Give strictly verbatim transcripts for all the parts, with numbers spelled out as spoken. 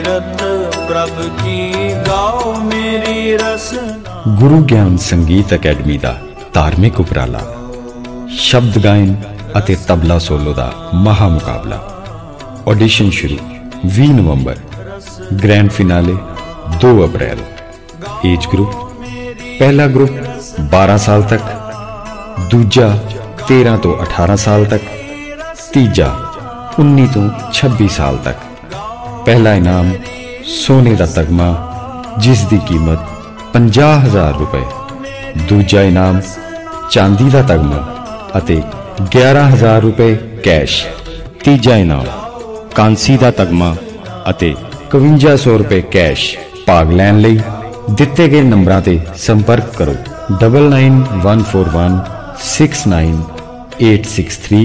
तीरथ प्रभ की गाओ मेरी रसना। गुरु ज्ञान संगीत अकैडमी ਦਾ ਧਾਰਮਿਕ ਉਪਰਾਲਾ ਸ਼ਬਦ ਗਾਇਨ ਅਤੇ ਤਬਲਾ ਸੋਲੋ ਦਾ ਮਹਾ ਮੁਕਾਬਲਾ। ਆਡੀਸ਼ਨ ਸ਼ੁਰੂ ਵੀਹ ਨਵੰਬਰ, ਗ੍ਰੈਂਡ ਫਿਨਾਲੇ दो अप्रैल। एज ग्रुप पहला ग्रुप बारह साल तक, दूजा तेरह तो अठारह साल तक, तीजा उन्नीस तो छब्बीस साल तक। पहला इनाम सोने का तगमा जिस दी कीमत पचास हजार रुपए, दूजा इनाम चांदी का तगमा अते ग्यारह हजार रुपए कैश, तीजा इनाम कांसी का तगमा अते इक्यावन सौ रुपए कैश। भाग लैन लई दिते गए नंबरां ते संपर्क करो double nine one four one six nine eight six three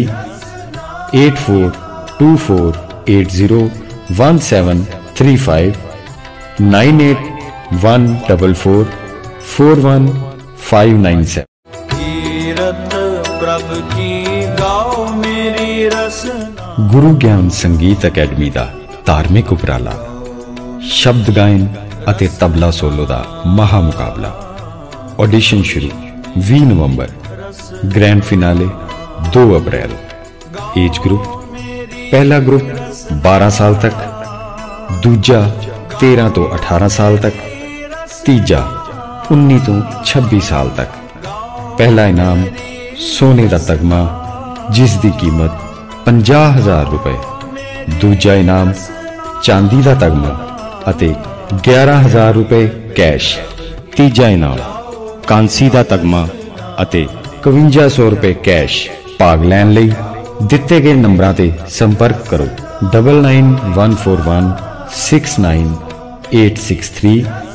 eight four two four eight zero one seven three five nine eight one double four four one five nine seven. तीरथ प्रभ की गाओ मेरी रसना। गुरु ज्ञान संगीत अकैडमी ਦਾ ਧਾਰਮਿਕ ਉਪਰਾਲਾ ਸ਼ਬਦ ਗਾਇਨ ਅਤੇ ਤਬਲਾ ਸੋਲੋ ਦਾ ਮਹਾ ਮੁਕਾਬਲਾ। ਆਡੀਸ਼ਨ ਸ਼ੁਰੂ ਵੀਹ ਨਵੰਬਰ, ਗ੍ਰੈਂਡ ਫਿਨਾਲੇ दो अप्रैल। एज ग्रुप पहला ग्रुप बारह साल तक, दूजा तेरह तो अठारह साल तक, तीजा उन्नीस तो छब्बीस साल तक। पहला इनाम सोने का तगमा जिस दी कीमत पचास हजार रुपए, दूजा इनाम चांदी का तगमा अते ग्यारह हजार रुपए कैश, तीजा इनाम कांसी का तगमा अते इक्यावन सौ रुपए कैश। भाग लैन लई दिते गए नंबरां ते संपर्क करो double nine one four one six nine eight six three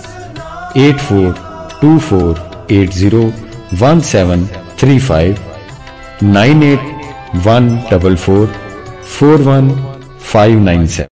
eight four two four eight zero one seven three five nine eight one double four four one five nine seven.